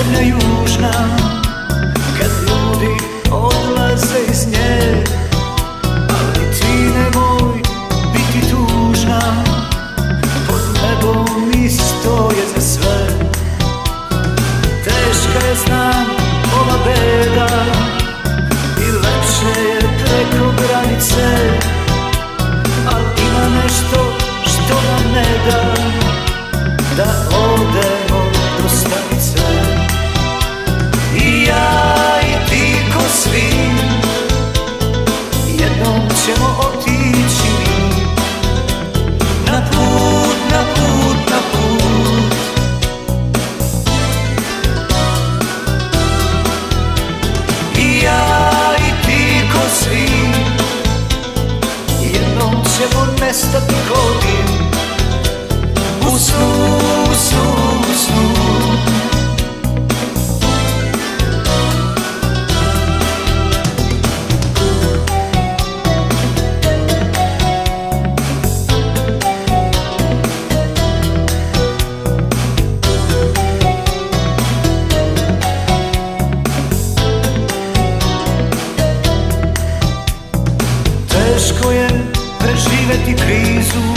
zemlja južna, kad ljudi odlaze iz nje, ali ti nemoj biti tužna, pod nebom isto je za sve. Teška je, znam, ova beda i lepše je preko granice, ali ima nešto što nam ne da da odemo do stanice. I ja i ti ko svi jednom ćemo otići na put, na put, na put. I ja i ti ko svi jednom ćemo nestati ko dim u snu, u snu, u snu. Teško je preživeti krizu,